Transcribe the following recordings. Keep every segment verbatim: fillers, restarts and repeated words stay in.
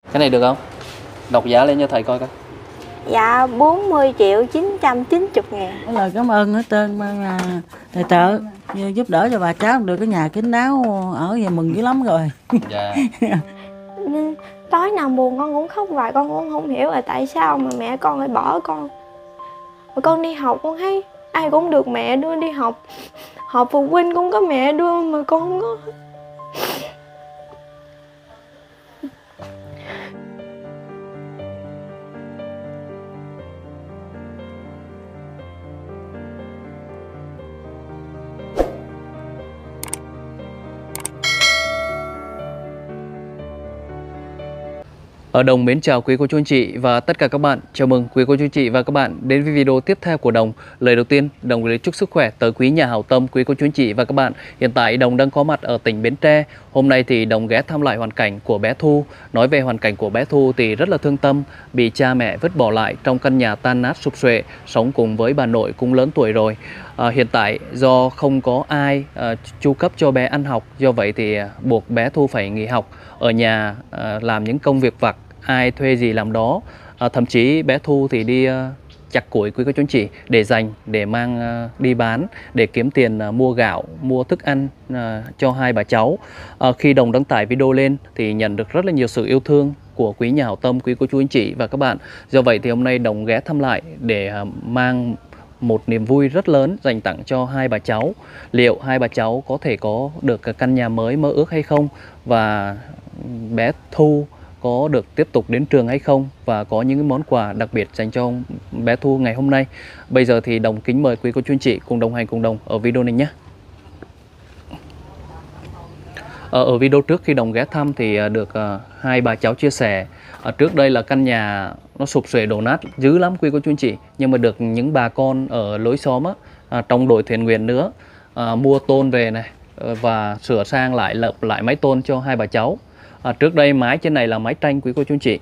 Cái này được không? Đọc giá lên cho thầy coi coi. Dạ bốn mươi triệu chín trăm chín mươi ngàn. Cái lời cảm ơn hết trơn mà thầy trợ giúp đỡ cho bà cháu được cái nhà kín đáo ở về mừng dữ lắm rồi. Dạ. Tối nào buồn con cũng khóc hoài, con cũng không hiểu là tại sao mà mẹ con lại bỏ con. Mà con đi học con thấy ai cũng được mẹ đưa đi học, họp phụ huynh cũng có mẹ đưa mà con không có. Ở Đồng mến chào quý cô chú anh chị và tất cả các bạn. Chào mừng quý cô chú anh chị và các bạn đến với video tiếp theo của Đồng. Lời đầu tiên, Đồng gửi chúc sức khỏe tới quý nhà hảo tâm, quý cô chú anh chị và các bạn. Hiện tại Đồng đang có mặt ở tỉnh Bến Tre. Hôm nay thì Đồng ghé thăm lại hoàn cảnh của bé Thu. Nói về hoàn cảnh của bé Thu thì rất là thương tâm, bị cha mẹ vứt bỏ lại trong căn nhà tan nát sụp xuệ, sống cùng với bà nội cũng lớn tuổi rồi. À, hiện tại do không có ai à, chu cấp cho bé ăn học, do vậy thì à, buộc bé Thu phải nghỉ học ở nhà, à, làm những công việc vặt, ai thuê gì làm đó. À, thậm chí bé Thu thì đi uh, chặt củi quý cô chú anh chị để dành để mang uh, đi bán để kiếm tiền uh, mua gạo, mua thức ăn uh, cho hai bà cháu. Uh, khi Đồng đăng tải video lên thì nhận được rất là nhiều sự yêu thương của quý nhà hảo tâm, quý cô chú anh chị và các bạn. Do vậy thì hôm nay Đồng ghé thăm lại để uh, mang một niềm vui rất lớn dành tặng cho hai bà cháu. Liệu hai bà cháu có thể có được căn nhà mới mơ ước hay không, và bé Thu có được tiếp tục đến trường hay không, và có những món quà đặc biệt dành cho bé Thu ngày hôm nay. Bây giờ thì Đồng kính mời quý cô chú anh chị cùng đồng hành cùng Đồng ở video này nhé. Ở, ở video trước khi Đồng ghé thăm thì được uh, hai bà cháu chia sẻ uh, trước đây là căn nhà nó sụp xuệ đổ nát dữ lắm quý cô chú anh chị, nhưng mà được những bà con ở lối xóm á, uh, trong đội thiện nguyện nữa uh, mua tôn về này uh, và sửa sang lại, lợp lại mái tôn cho hai bà cháu. À, trước đây mái trên này là mái tranh quý cô chú anh chị.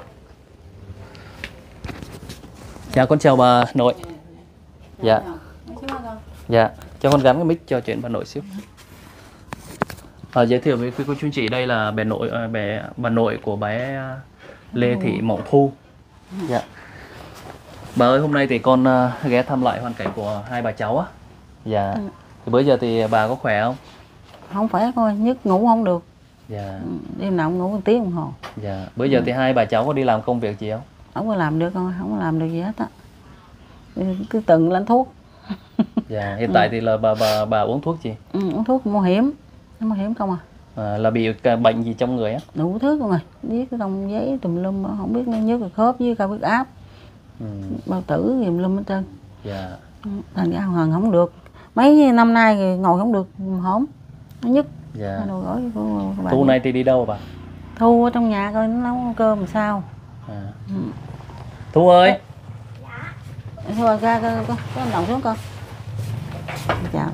Dạ con chào bà nội. Dạ. Dạ, cho con gắn cái mic cho chuyện bà nội xíu. À, giới thiệu với quý cô chú anh chị, đây là bé nội, bé bà nội của bé Lê Thị Mộng Thu. Dạ. Bà ơi, hôm nay thì con ghé thăm lại hoàn cảnh của hai bà cháu á. Dạ. Thì bữa giờ thì bà có khỏe không? Không khỏe coi, nhức ngủ không được. Dạ. Đêm nào cũng ngủ một tiếng đồng hồ. Dạ. Bữa giờ thì hai bà cháu có đi làm công việc gì không? Không có làm được con, không có làm được gì hết á. Cứ từng lãnh thuốc. Dạ. Hiện tại thì là bà bà bà uống thuốc gì? Ừ, uống thuốc mô hiểm, mô hiểm không à. À, là bị bệnh gì trong người á? Đủ thứ con rồi, viết cái trong giấy tùm lum, không biết nó nhớ cái khớp với cao huyết áp, ừ. bao tử tùm lum hết trơn. Dạ. Thành ra hoàn không được. Mấy năm nay ngồi không được hổm, nó nhức. Dạ. Đồ gối của bà. Thu này thì đi đâu bà? Thu ở trong nhà coi nó nấu cơm làm sao. À. Ừ. Thu ơi. Dạ. Thôi ra con, con, con đồng xuống con. Chào.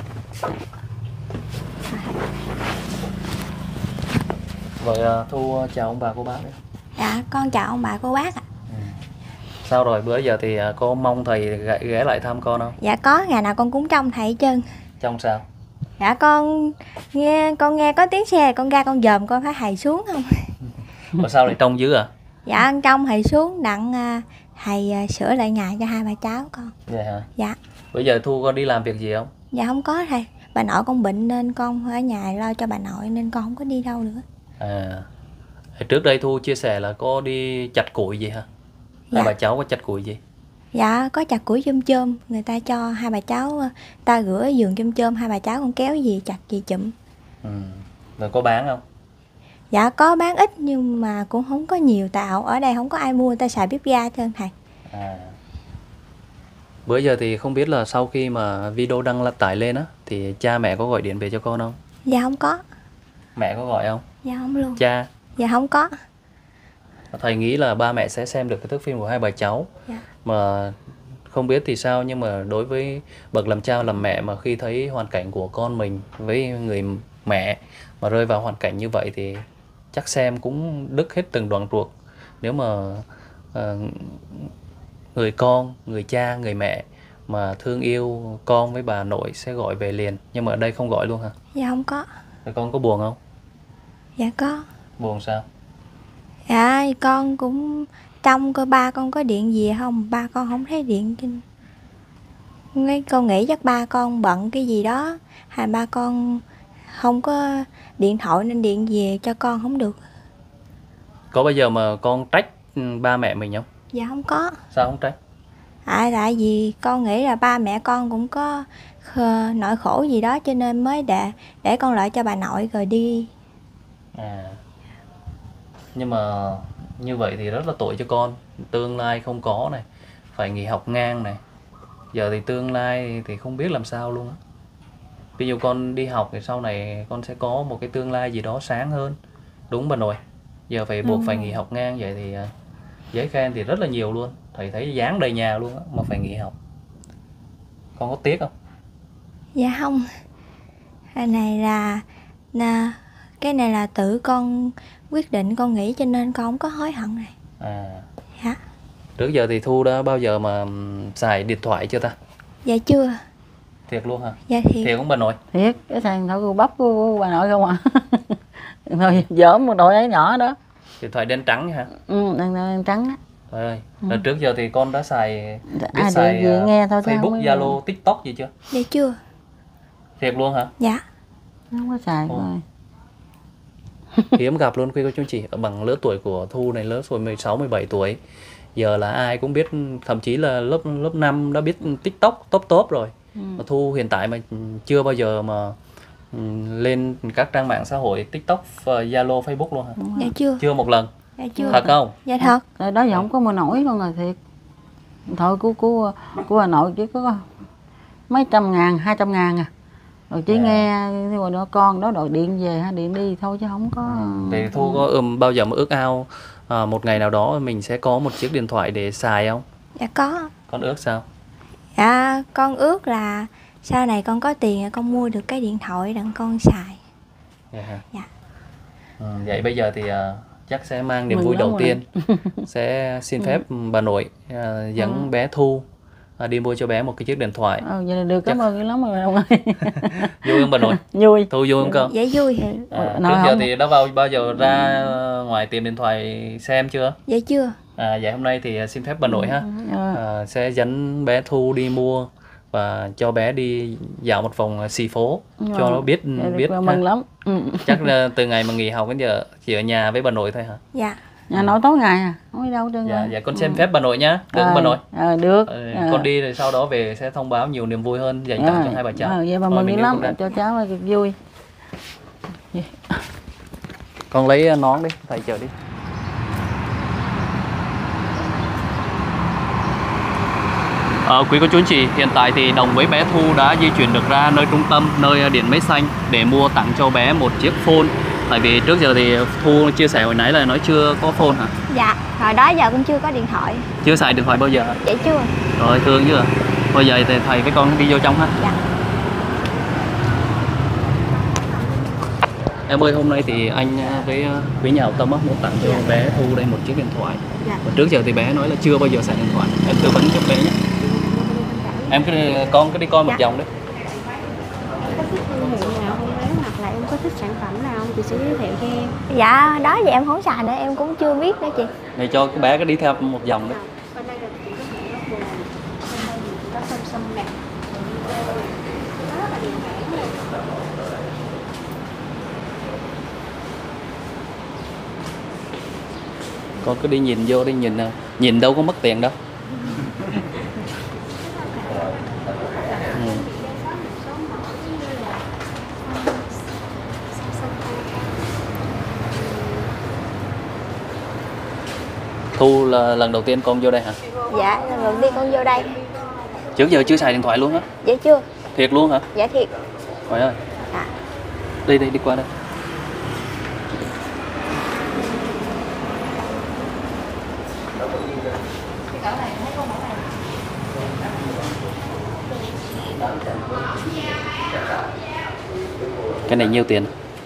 Vậy Thu chào ông bà cô bác đấy. Dạ con chào ông bà cô bác ạ. Ừ. Sao rồi, bữa giờ thì có mong thầy ghé lại thăm con không? Dạ có, ngày nào con cũng trông thầy hết trơn. Trông sao? Dạ con nghe con nghe có tiếng xe con ra con dòm con phải thầy xuống không. Mà sao lại trông dữ à? Dạ trong thầy xuống đặng thầy sửa lại nhà cho hai bà cháu con. Vậy hả? Dạ. Bữa giờ Thu có đi làm việc gì không? Dạ không có thầy, bà nội con bệnh nên con ở nhà lo cho bà nội nên con không có đi đâu nữa. À, trước đây Thu chia sẻ là có đi chặt củi gì hả? Dạ. Hai bà cháu có chặt củi gì? Dạ có chặt củi chôm chôm, người ta cho hai bà cháu, ta rửa giường chôm chôm, hai bà cháu con kéo gì chặt gì chụm. Ừ. Rồi có bán không? Dạ có bán ít nhưng mà cũng không có nhiều, tạo ở đây không có ai mua, người ta xài bếp ga trơn thầy. À. Bữa giờ thì không biết là sau khi mà video đăng tải lên á thì cha mẹ có gọi điện về cho con không? Dạ không có. Mẹ có gọi không? Dạ không luôn. Cha? Dạ không có. Thầy nghĩ là ba mẹ sẽ xem được cái thước phim của hai bà cháu. Dạ. Mà không biết thì sao, nhưng mà đối với bậc làm cha làm mẹ mà khi thấy hoàn cảnh của con mình với người mẹ mà rơi vào hoàn cảnh như vậy thì chắc xem cũng đứt hết từng đoạn ruột. Nếu mà uh, người con, người cha, người mẹ mà thương yêu con với bà nội sẽ gọi về liền. Nhưng mà ở đây không gọi luôn hả? Dạ không có. Rồi con có buồn không? Dạ có. Buồn sao? Dạ con cũng trông coi ba con có điện gì không, ba con không thấy điện. Cái con nghĩ chắc ba con bận cái gì đó, hay ba con không có điện thoại nên điện về cho con không được. Có bao giờ mà con trách ba mẹ mình không? Dạ không có. Sao không trách? À, tại vì con nghĩ là ba mẹ con cũng có nỗi khổ gì đó cho nên mới để để con lại cho bà nội rồi đi. À. Nhưng mà như vậy thì rất là tội cho con, tương lai không có này, phải nghỉ học ngang này. Giờ thì tương lai thì không biết làm sao luôn á. Ví dụ con đi học thì sau này con sẽ có một cái tương lai gì đó sáng hơn. Đúng bà nội. Giờ phải buộc phải nghỉ học ngang vậy thì uh, giấy khen thì rất là nhiều luôn. Thầy thấy dán đầy nhà luôn á, mà phải nghỉ học. Con có tiếc không? Dạ không. Cái này là, là cái này là tự con quyết định, con nghĩ cho nên con không có hối hận này. À. Dạ. Trước giờ thì Thu đã bao giờ mà xài điện thoại chưa ta? Dạ chưa. Thiệt luôn hả? Dạ thiệt. Thiệt không bà nội? Thiệt, cái thằng thằng cô bắp của, của bà nội không à. Thôi dởm một đội ấy nhỏ đó. Điện thoại đen trắng hả? Ừ, đen, đen trắng á. Trời ơi, Ừ. lần trước giờ thì con đã xài biết À, xài gì uh, nghe thôi chứ không Facebook, biết Zalo, TikTok gì chưa? Dạ chưa. Thiệt luôn hả? Dạ. Không có xài Ồ. thôi. Hiếm gặp luôn quý cô chú anh chị, ở bằng lứa tuổi của Thu này, lứa tuổi mười sáu, mười bảy tuổi. Giờ là ai cũng biết, thậm chí là lớp lớp năm đã biết TikTok top top rồi. Ừ. Mà Thu hiện tại mà chưa bao giờ mà ừ, lên các trang mạng xã hội TikTok, và Zalo, Facebook luôn hả? Dạ chưa. Chưa một lần. Dạ chưa. Thật không? Dạ thật. Tại đó giờ không có mà nổi luôn rồi thiệt. Thôi của của của Hà Nội chỉ có mấy trăm ngàn, hai trăm ngàn à. Rồi chỉ Dạ. nghe rồi đó con đó đội điện về ha, điện đi thôi chứ không có. Thì Thu có um, bao giờ mà ước ao à, một ngày nào đó mình sẽ có một chiếc điện thoại để xài không? Dạ có. Con ước sao? Dạ con ước là sau này con có tiền con mua được cái điện thoại đặng con xài. Dạ hả? Dạ. Ừ, vậy bây giờ thì à, chắc sẽ mang niềm Mừng vui lắm đầu rồi. tiên sẽ xin phép bà nội à, dẫn Ừ. bé Thu à, đi mua cho bé một cái chiếc điện thoại. Ờ, vậy là được, cảm Chắc- ơn dữ lắm rồi ông ơi. Vui không bà nội? Vui. Thu vui không con? Dạ vui. À, Nội trước giờ không- thì đã vào bao giờ ra ngoài tìm điện thoại xem chưa? Dạ chưa. À, vậy hôm nay thì à, xin phép bà nội ha, Ờ, à, sẽ dẫn bé Thu đi mua và cho bé đi dạo một vòng xì phố cho Ờ. nó biết vậy được, biết mừng ha. lắm. Ừ. Chắc là từ ngày mà nghỉ học đến giờ chỉ ở nhà với bà nội thôi hả? Dạ. Nhà nội tối ngày à, không đi đâu trơn Dạ, rồi. dạ con xem phép bà nội nhá, được không Ờ, bà nội? ờ, được. Ờ, Ờ. con đi rồi sau đó về sẽ thông báo nhiều niềm vui hơn dành tặng Ờ, cho hai bà cháu. ờ, vậy bà Thôi mừng mình dữ đi lắm, cùng đây. cho cháu được vui. Con lấy nón đi, thầy chờ đi. Ờ, quý cô chú anh chị, hiện tại thì Đồng với bé Thu đã di chuyển được ra nơi trung tâm, nơi điện máy xanh để mua tặng cho bé một chiếc phone. Tại vì trước giờ thì Thu chia sẻ hồi nãy là nó chưa có phone hả? Dạ. Hồi đó giờ cũng chưa có điện thoại. Chưa xài điện thoại bao giờ hả? Dạ chưa. Rồi, thương chứ à. Thôi giờ thì thầy với con đi vô trong ha. Dạ. Em ơi, hôm nay thì anh với quý nhà hảo tâm á, muốn tặng cho Dạ. bé Thu đây một chiếc điện thoại. Dạ. Và trước giờ thì bé nói là chưa bao giờ xài điện thoại. Em tư vấn cho bé nhé. Em cứ con cứ đi coi một Dạ. vòng đấy. Có thích thương hiệu nào không bé, hoặc là em có thích sản phẩm nào không, chị sẽ giới thiệu cho em. Dạ đó giờ em không xài nữa em cũng chưa biết nữa chị. Để cho cái bé cứ đi theo một vòng đấy. Bên đây là chị có thể có buồn, bên đây thì chị có Samsung nè, nó rất là điện hãng này. Con cứ đi nhìn vô đi, nhìn nào. Nhìn đâu có mất tiền đâu. Ừ. Thu là lần đầu tiên con vô đây hả? Dạ lần đầu tiên con vô đây. Trước giờ chưa xài điện thoại luôn hả? Dạ chưa. Thiệt luôn hả? Dạ thiệt. Trời ơi. Dạ. Đi đi đi qua đây. Cái này nhiêu tiền?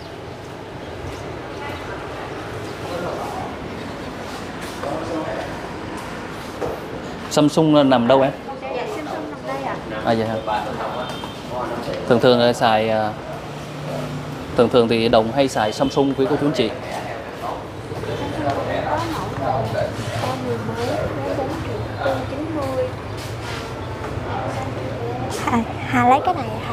Samsung là nằm đâu em? Dạ Samsung nằm đây ạ. À vậy hả? Thường thường là xài à, thường thường thì Đồng hay xài Samsung quý cô chú anh chị. Có mẫu là ba mười bốn với bốn triệu tư chín mươi. Hà, Hà lấy cái này Hà.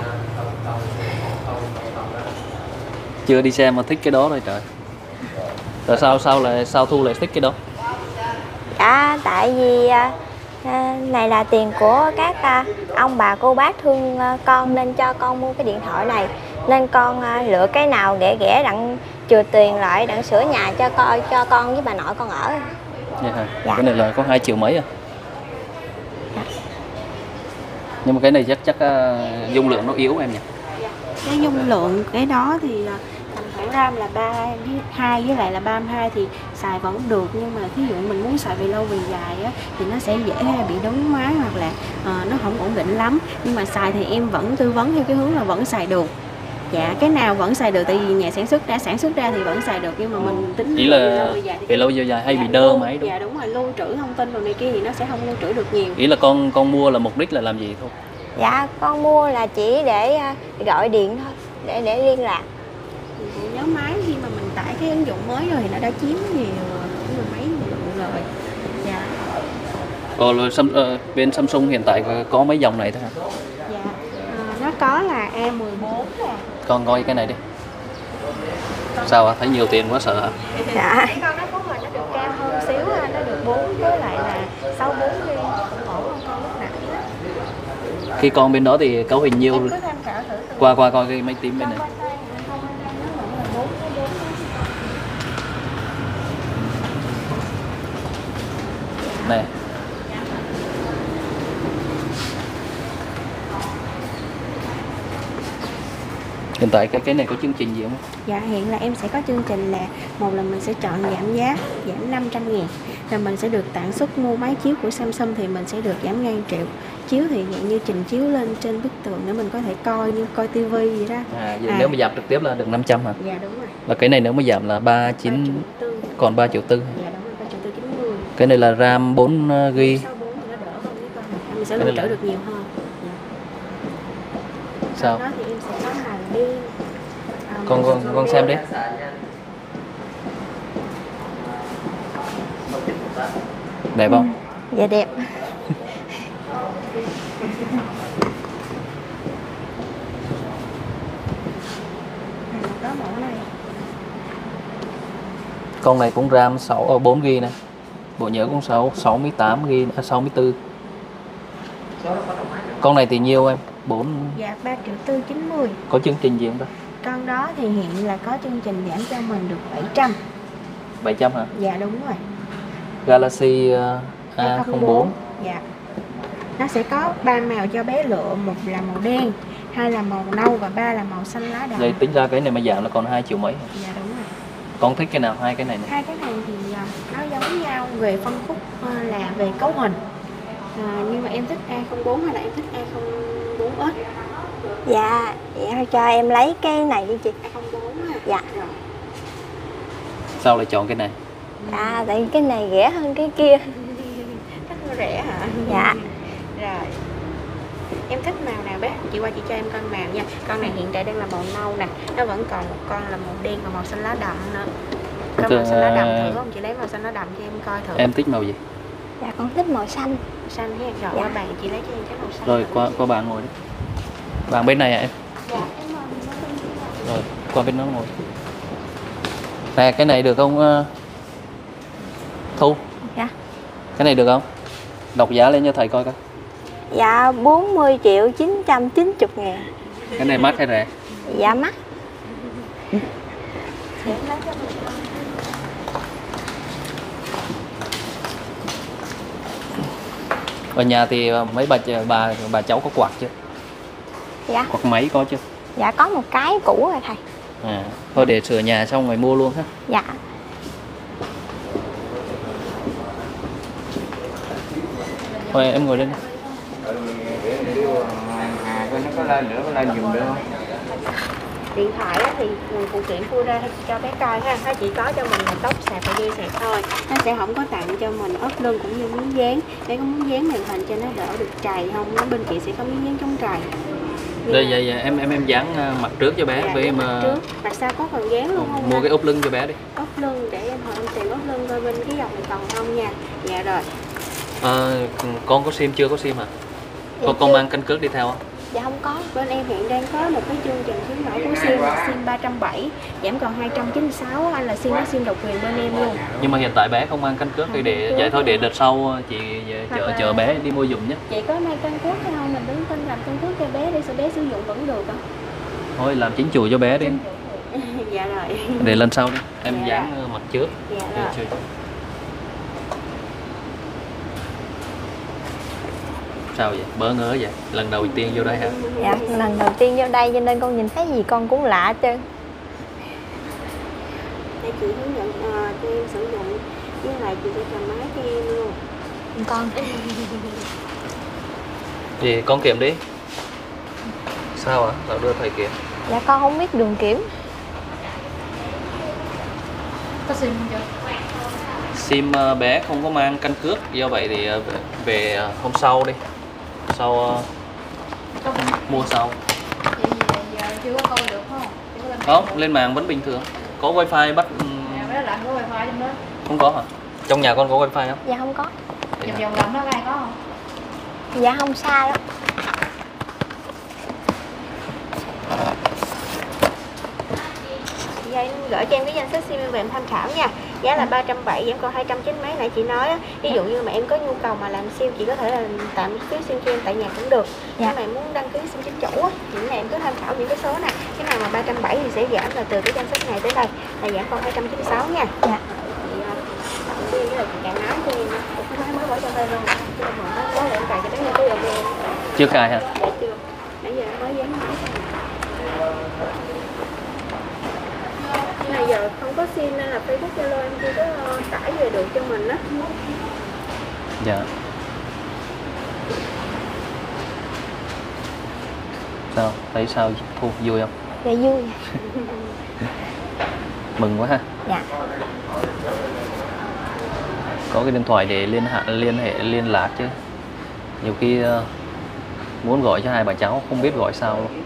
Chưa đi xem mà thích cái đó rồi trời. Tại sao sao lại sao Thu lại thích cái đó? Dạ tại vì à, à, này là tiền của các à, ông bà cô bác thương à, con nên cho con mua cái điện thoại này, nên con à, lựa cái nào rẻ rẻ đặng trừ tiền lại đặng sửa nhà cho con cho con với bà nội con ở. Dạ hả? Dạ. Cái này là có hai triệu mấy à? Dạ. Nhưng mà cái này chắc chắc uh, dung lượng nó yếu em nhỉ? Cái dung lượng cái đó thì à, tầm khoảng RAM là ba với hai với lại là ba mươi hai thì xài vẫn được, nhưng mà thí dụ mình muốn xài về lâu về dài á, thì nó sẽ dễ bị đóng máy hoặc là à, nó không ổn định lắm. Nhưng mà xài thì em vẫn tư vấn theo cái hướng là vẫn xài được. Dạ, cái nào vẫn xài được tại vì nhà sản xuất đã sản xuất ra thì vẫn xài được, nhưng mà mình tính Chỉ về là lâu về dài thì về lâu về dài hay dạ, bị đơ lưu- máy đúng Dạ đúng rồi, lưu trữ thông tin rồi này kia thì nó sẽ không lưu trữ được nhiều. Ý là con con mua là mục đích là làm gì thôi? Dạ con mua là chỉ để à, gọi điện thôi, để để liên lạc. Bộ nhớ máy khi mà mình tải cái ứng dụng mới rồi thì nó đã chiếm nhiều khoảng mười mấy lượng rồi. Dạ. Ờ, rồi Sam, ờ, bên Samsung hiện tại có mấy dòng này thôi hả? Dạ. À, nó có là A mười bốn nè. Con coi cái này đi. Sao ạ? Thấy nhiều tiền quá sợ hả? Dạ. Cái con nó có hình nó được cao hơn xíu ha, nó được bốn với lại là sáu bốn đi cũng ổn hơn con lúc nãy đó. Khi con bên đó thì cấu hình nhiêu? Em cứ tham khảo thử từ Qua qua coi cái máy tính bên này. con bên đây, con bên đây nó vẫn là bốn với bốn. Này. Hiện tại cái cái này có chương trình gì không? Dạ hiện là em sẽ có chương trình là một là mình sẽ chọn giảm giá giảm năm trăm ngàn, rồi mình sẽ được tặng suất mua máy chiếu của Samsung thì mình sẽ được giảm ngang triệu. Chiếu thì dạng như trình chiếu lên trên bức tường để mình có thể coi như coi tivi vậy đó. À, vậy À. nếu mà giảm trực tiếp là được năm trăm hả? Dạ đúng rồi. Là cái này nếu mà giảm là ba chín tư. còn ba triệu tư. Dạ đúng rồi, ba triệu tư chín mươi. Cái này là RAM bốn gi-ga-bai. Sau bốn thì nó đỡ hơn cái con này. Mình sẽ Cái lưu này trữ là- được nhiều hơn. Dạ. Sao? Đó thì em sẽ có màu đen. À, Con màu con con xem đi. Đẹp không? Dạ đẹp. Có mẫu này. Con này cũng RAM sáu ở bốn gi-ga-bai này. Bộ nhớ cũng sáu sáu mươi tám gi-ga-bai, à, sáu mươi tư. Con này thì nhiêu em? bốn Dạ ba triệu tư chín mươi. có chương trình gì không ta? Con đó thì hiện là có chương trình giảm cho mình được bảy trăm. bảy trăm hả? Dạ đúng rồi. Galaxy uh, A không bốn. Dạ. Nó sẽ có ba màu cho bé lựa, một là màu đen, hai là màu nâu và ba là màu xanh lá đậm. Vậy tính ra cái này mà giảm là còn hai triệu mấy. Dạ đúng rồi. Con thích cái nào hai cái này này? Hai cái này thì à, nó giống nhau về phân khúc à, là về cấu hình. À, nhưng mà em thích A không bốn hay là em thích A không bốn S? Dạ, dạ cho em lấy cái này đi chị. A không bốn à. Dạ. Rồi. Sao lại chọn cái này? À tại vì cái này rẻ hơn cái kia. Thích mua rẻ hả? Dạ. Rồi. Em thích màu nào bé? Chị qua chị cho em con màu nha. Con này hiện tại đang là màu nâu nè. Nó vẫn còn một con là màu đen và màu xanh lá đậm nữa. Có màu xanh lá đậm thử không? Chị lấy màu xanh lá đậm cho em coi thử. Em thích màu gì? Dạ con thích màu xanh. Màu xanh nha. Rồi Dạ. qua bàn chị lấy cho em cái màu xanh. Rồi thử. qua qua bạn ngồi đi. Bạn bên này à em? Dạ, em mời chị qua bên kia. Rồi qua bên nó ngồi. Nè cái này được không uh, Thu? Dạ. Cái này được không? Đọc giá lên cho thầy coi coi. Dạ bốn mươi triệu chín trăm chín mươi ngàn. Cái này mắc hay rẻ? Dạ mắc. Để em lấy cho mình. Ở nhà thì mấy bà bà bà cháu có quạt chưa? Dạ. Quạt máy có chưa? Dạ có một cái cũ rồi thầy. À, thôi để sửa nhà xong rồi mua luôn ha. Dạ. Thôi em ngồi lên đi. À, coi nó có lên nữa, có lên giùm được không? Điện thoại á thì phụ kiện khui ra cho bé coi ha. Nó chỉ có cho mình là tóc sạc và dây sạc thôi. Nó sẽ không có tặng cho mình ốp lưng cũng như miếng dán. Bé có muốn dán màn hình cho nó đỡ được trầy không? Nó bên chị sẽ có miếng dán chống trầy. Nhưng Đây mà- vậy, vậy em em em dán mặt trước cho bé Dạ, với dán em mặt uh, trước. Mặt sau có cần dán luôn không? mua ha? cái ốp lưng cho bé đi. ốp ốp lưng để em hỏi em tìm ốp lưng coi bên cái dòng này còn không nha. Dạ rồi. À, con có sim chưa có sim hả? Dạ Con con chưa. mang căn cước đi theo không? Dạ không có. Bên em hiện đang có một cái chương trình khuyến mãi của sim là sim ba trăm bảy mươi giảm còn hai trăm chín mươi sáu, anh là sim nó sim độc quyền bên em luôn. Nhưng mà hiện tại bé không mang căn cước thì để vậy thôi, để đợt sau chị chở Hoặc là- chở bé đi mua giùm nhé. Chị có mang căn cước hay không? Mình đứng tin làm căn cước cho bé để bé sử dụng vẫn được hả? Thôi làm chính chủ cho bé đi, Dạ rồi. để lần sau đi em Dạ. dán ờ, mặt trước. Dạ Để rồi. chưa- Sao vậy? Bỡ ngỡ vậy? Lần đầu tiên vô đây hả? Dạ, lần đầu tiên vô đây cho nên con nhìn thấy gì con cũng lạ hết trơn. Để chị hướng dẫn ờ, cho em sử dụng, với lại chị sẽ cầm máy cho em luôn. Con Thì con kiểm đi. Sao ạ? Nào đưa thầy kiểm. dạ con không biết đường kiểm. Sim ờ, bé không có mang căn cước, do vậy thì ờ, về, về ờ, hôm sau đi. Sau ờ, mua sau. Giờ chưa có coi được không? Chưa có lên Không, lên mạng vẫn bình thường. Có wifi bắt ừm, Nhà bé làm có wifi trong đó. không có hả? Trong nhà con có wifi không? Dạ không có. Vậy Vòng hả? vòng làm nó ai có không? Dạ không xa lắm. Dạ em gửi cho em cái danh sách sim em về em tham khảo nha. Giá là ba trăm bảy mươi giảm còn hai trăm chín mươi mấy nãy chị nói á. Ví dụ như mà em có nhu cầu mà làm sim, chị có thể là tạm ký sim cho em tại nhà cũng được. Dạ. Nếu mà em muốn đăng ký sim chính chủ á, thì cái này em cứ tham khảo những cái số này. Cái nào mà ba trăm bảy mươi thì sẽ giảm là từ cái danh sách này tới đây là giảm còn hai trăm chín mươi sáu nha. Dạ. Chị ờ, tặng sim với là chị cài nói cho em. Một cái máy mới bỏ cho tay luôn. Chứ em mở máy mới để em cài cho bé nha, cái em. Chưa cài hả? Dạ chưa. Nãy giờ em mới dán máy. Nhưng mà giờ không có sim nên là Facebook Zalo em chưa có ờ, tải về được cho mình á. Dạ. Sao? Thấy sao? Thu vui không? Dạ vui. Mừng quá ha. Dạ. Có cái điện thoại để liên hệ liên hệ liên lạc chứ. Nhiều khi ờ, muốn gọi cho hai bà cháu không biết gọi sao luôn.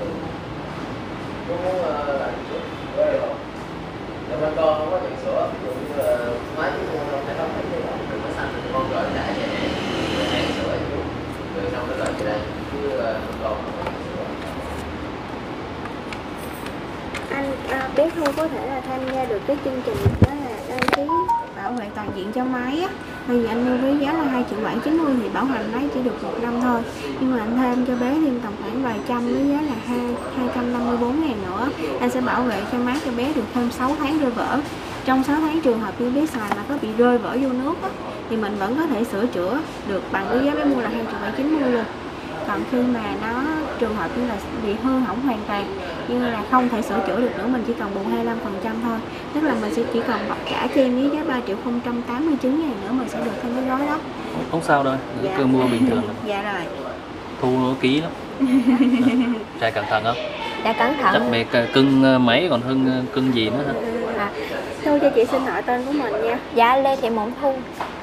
Anh à, bé Thu có thể là tham gia được cái chương trình đó là đăng ký bảo vệ toàn diện cho máy á. Bây giờ anh mua với giá là hai triệu bảy chín mươi thì bảo hành máy chỉ được một năm thôi. Nhưng mà anh thêm cho bé thêm tầm khoảng vài trăm với giá là hai hai trăm năm mươi bốn ngàn nữa. Anh sẽ bảo vệ cho máy cho bé được thêm sáu tháng rơi vỡ. Trong sáu tháng trường hợp như bé xài mà có bị rơi vỡ vô nước á, thì mình vẫn có thể sửa chữa được bằng cái giá bé mua là hai triệu bảy chín mươi luôn. Còn khi mà nó trường hợp như là bị hư hỏng hoàn toàn nhưng là không thể sửa chữa được nữa, mình chỉ cần bù hai mươi lăm phần trăm thôi, tức là mình sẽ chỉ cần trả cho em với giá ba triệu không trăm tám mươi chín ngàn nữa mình sẽ được thêm cái gói đó. Không sao đâu, Dạ. cứ mua bình thường. Dạ rồi. Thu nó ký lắm. Trai cẩn thận không? Dạ cẩn Chắc thận. mẹ c- cưng máy còn hơn cưng gì nữa hả? À, Thu cho chị xin hỏi tên của mình nha. Dạ Lê Thị Mộng Thu.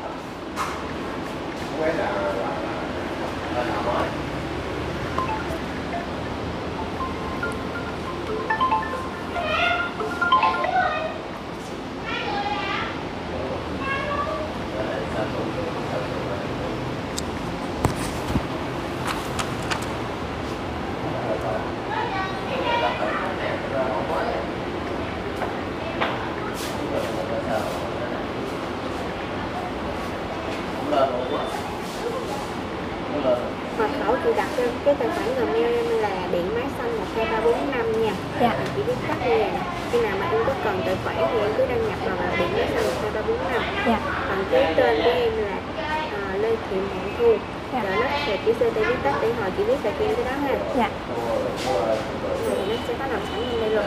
Mật khẩu chị đặt cho cái tài khoản Gmail em là điện máy xanh một hai ba bốn năm nha. Dạ. Chị viết tắt như vậy nè. Khi nào mà em có cần tài khoản thì em cứ đăng nhập vào là điện máy xanh một hai ba bốn năm. Dạ. Còn cái tên của em là à, Lê Thị Mộng Thu. Dạ. Rồi nó sẽ chỉ xê tê viết tắt để hồi chị viết là cho em cái đó ha. Dạ. Rồi nó sẽ có làm sẵn bên đây luôn.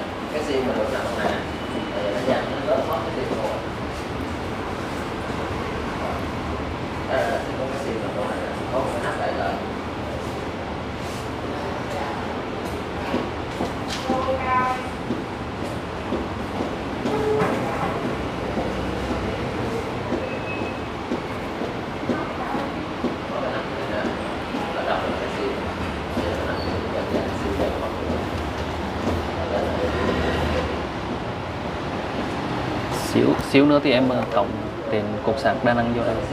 Siêu Xíu nữa thì em ờ, cộng tiền cục sạc đa năng vô đây.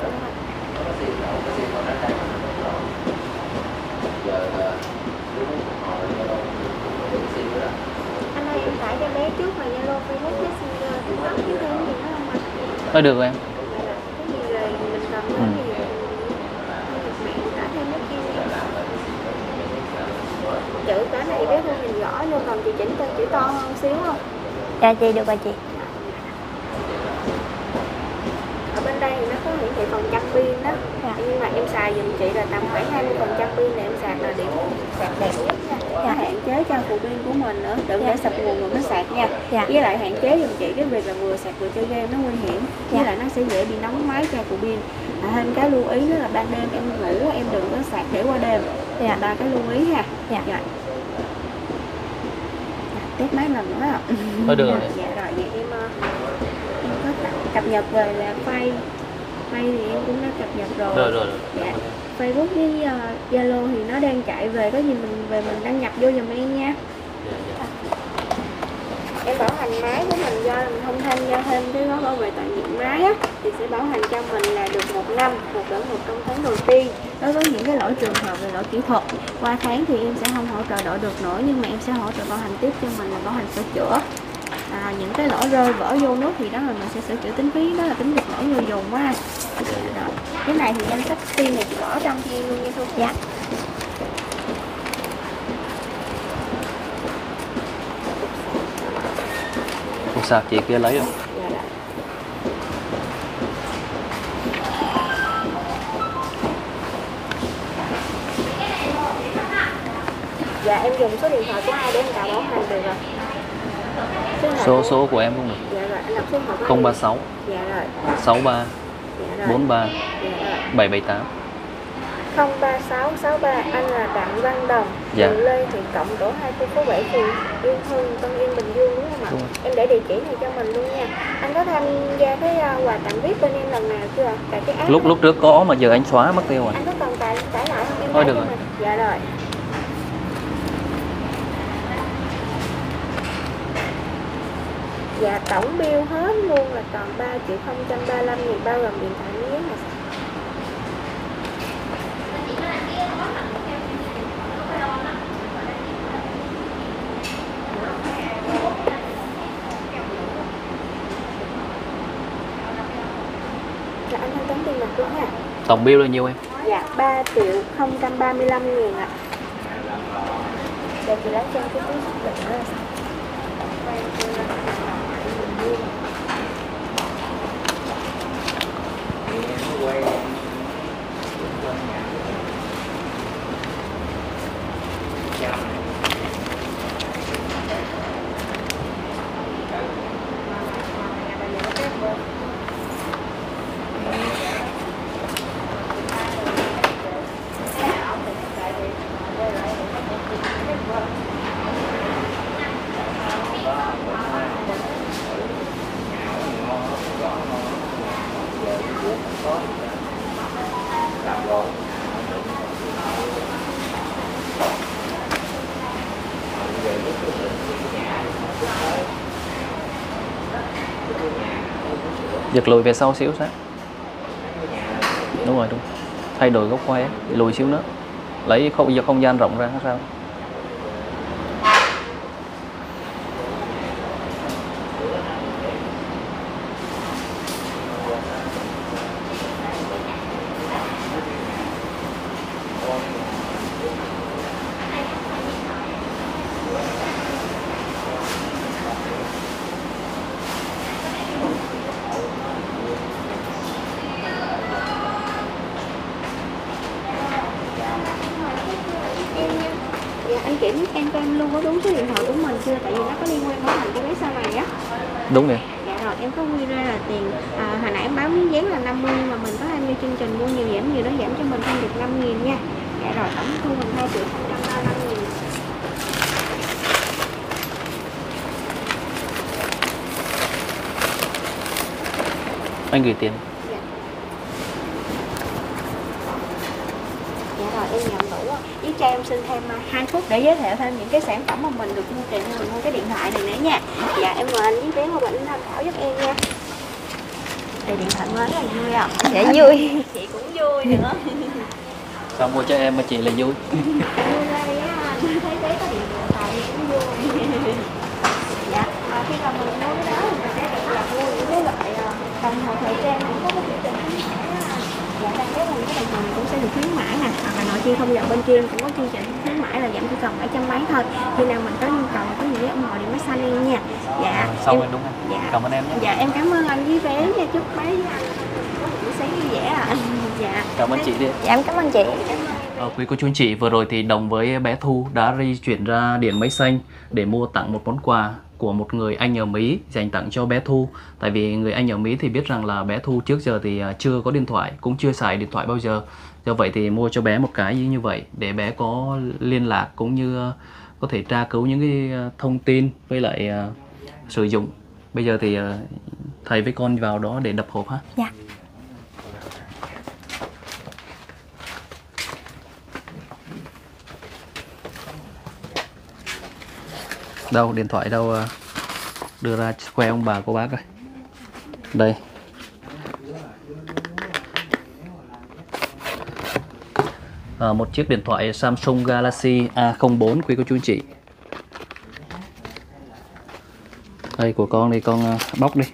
Anh ơi, em tải cho bé trước mà Zalo Facebook Messenger thì có chứ thêm gì nữa không anh? Thôi được rồi em. Cái gì rồi mình cầm Ừ. nó thì mẹ tải thêm cái kia đi. Chữ cái này bé Thu nhìn rõ luôn, còn chị chỉnh tên chữ to hơn xíu không? Dạ chị, được rồi chị. Ở bên đây thì nó có hiển thị phần trăm pin đó. Dạ. Nhưng mà em xài giùm chị là tầm khoảng hai mươi phần trăm pin này em sạc là điểm sạc đẹp nhất nha. Nó Dạ. hạn chế cho phụ pin của mình nữa, đừng để sập nguồn rồi mới sạc nha. Dạ. Với lại hạn chế giùm chị cái việc là vừa sạc vừa chơi game nó nguy hiểm. Với Dạ. lại nó sẽ dễ bị nóng máy cho phụ pin. À, thêm cái lưu ý đó là ban đêm em ngủ em đừng có sạc để qua đêm. Dạ. Ba cái lưu ý ha. Dạ. Rồi. Test máy lần nữa không? Thôi được rồi. Dạ rồi, vậy em ờ, em có cập, cập nhật về là file file thì em cũng đã cập nhật rồi. Rồi rồi. Dạ. Facebook với ờ, Zalo thì nó đang chạy về, có gì mình về mình đăng nhập vô giùm em nha. Em bảo hành máy của mình do mình không tham gia thêm cái gói bảo vệ toàn diện máy á thì sẽ bảo hành cho mình là được một năm, một lẫn một trong tháng đầu tiên. Đối với những cái lỗi trường hợp về lỗi kỹ thuật qua tháng thì em sẽ không hỗ trợ đổi được nữa, nhưng mà em sẽ hỗ trợ bảo hành tiếp cho mình là bảo hành sửa chữa. À, những cái lỗi rơi vỡ vô nước thì đó là mình sẽ sửa chữa tính phí, đó là tính được lỗi người dùng á. Rồi. Cái này thì danh sách pin này chị bỏ trong cho em luôn nha Thu. Dạ. Cục sạc chị kia lấy rồi. Dạ rồi. Dạ em dùng số điện thoại của ai để em tạo bảo hành được rồi. Số điện thoại Số của- số của em cũng được. Dạ rồi, anh đọc số điện thoại của không em. ba sáu Dạ rồi. sáu ba Dạ rồi. bốn ba Dạ rồi. bảy bảy tám. không ba sáu sáu ba, anh là Đặng Văn Đồng, Dạ. đường Lê Thị Cộng, tổ hai, khu phố bảy, phường Yên Hưng, Tân Yên, Bình Dương đúng không ạ? Đúng rồi. Em để địa chỉ này cho mình luôn nha. Anh có tham gia cái uh, quà tặng vê i pê bên em lần nào chưa ạ? Tại cái app Lúc đó. lúc trước có mà giờ anh xóa mất tiêu rồi. Anh có cần tải tải lại không? Em Thôi tải được cho rồi. mình. Dạ rồi. Dạ tổng bill hết luôn là còn ba triệu không trăm ba mươi lăm nghìn bao gồm điện thoại miếng này. Là anh thanh toán tiền mặt luôn ha. Tổng bill là nhiêu em? Dạ ba triệu không trăm ba mươi lăm nghìn ạ. Để chị lấy cho em cái túi xác định nữa là sao? Giật lùi về sau xíu sáng. Đúng rồi, đúng. Thay đổi góc quay ấy. Lùi xíu nữa. Lấy không giờ không gian rộng ra sao? Dạ anh kiểm em cho em luôn có đúng số điện thoại của mình chưa? Tại vì nó có liên quan bảo hành cái vé sau này á. Đúng rồi. Dạ rồi, em có ghi ra là tiền à, hồi nãy em báo miếng dán là năm mươi nhưng mà mình có hai mươi chương trình mua nhiều giảm nhiều đó giảm cho mình thêm được năm nghìn nha. Dạ rồi, tổng thu mình hai triệu không trăm ba mươi lăm nghìn. Anh gửi tiền. Dạ. Dạ rồi, em nhận đủ. Với cho em xin thêm uh, hai phút để giới thiệu thêm những cái sản phẩm mà mình được mua kèm theo mình mua cái điện thoại này nữa nha. Dạ em mời anh với bé qua bệnh tham khảo giúp em nha. xài điện thoại mới là vui không? Dạ vui. Chị cũng vui nữa. Sao mua cho em mà chị là vui? Vui đây á, thấy bé có điện thoại thì cũng vui. Dạ, mà khi mà mình mua cái đó thì mình sẽ được là vui với lại đồng hồ thời trang cũng có cái chương trình khuyến mãi á. Dạ, đang cái mình cái đồng hồ này cũng sẽ được khuyến mãi nè, hoặc là nội chi không dòng bên kia cũng có chương trình khuyến mãi là giảm chỉ còn bảy trăm mấy thôi. Khi nào mình có nhu cầu có những cái đồng hồ điện massage em nha. Dạ. À, xong em, rồi đúng không? Dạ. Cảm ơn em nhé. Dạ, em cảm ơn anh với bé nha, chúc bé với anh có một buổi sáng vui vẻ ạ. Dạ. Cảm ơn chị đi. Dạ em cảm ơn chị. Ờ, quý cô chú anh chị, vừa rồi thì Đồng với bé Thu đã di chuyển ra Điện Máy Xanh để mua tặng một món quà của một người anh ở Mỹ dành tặng cho bé Thu. Tại vì người anh ở Mỹ thì biết rằng là bé Thu trước giờ thì chưa có điện thoại, cũng chưa xài điện thoại bao giờ. Do vậy thì mua cho bé một cái như vậy để bé có liên lạc cũng như có thể tra cứu những cái thông tin với lại uh, sử dụng. Bây giờ thì uh, thầy với con vào đó để đập hộp ha. Dạ. Đâu điện thoại đâu, đưa ra khoe ông bà cô bác coi. Đây. À, một chiếc điện thoại Samsung Galaxy A không bốn quý cô chú anh chị. Đây của con thì con bóc đi.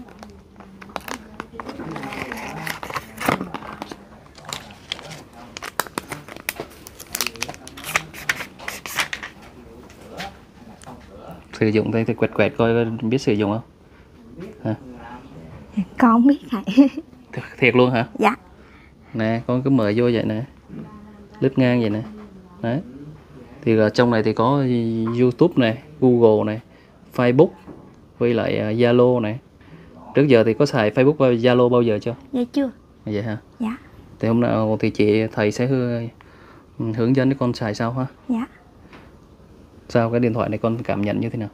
Sử dụng đây thì quẹt quẹt coi biết sử dụng không? Hả? Con không biết thầy. Thiệt, thiệt luôn hả? Dạ. Nè con cứ mở vô vậy nè, lướt ngang vậy nè. Đấy. Thì ở trong này thì có YouTube này, Google này, Facebook với lại Zalo này. Trước giờ thì có xài Facebook và Zalo bao giờ chưa? Dạ chưa. Vậy hả? Dạ. Thì hôm nào thì chị thầy sẽ hướng, hướng dẫn cho con xài sao ha? Dạ. Sao cái điện thoại này con cảm nhận như thế nào?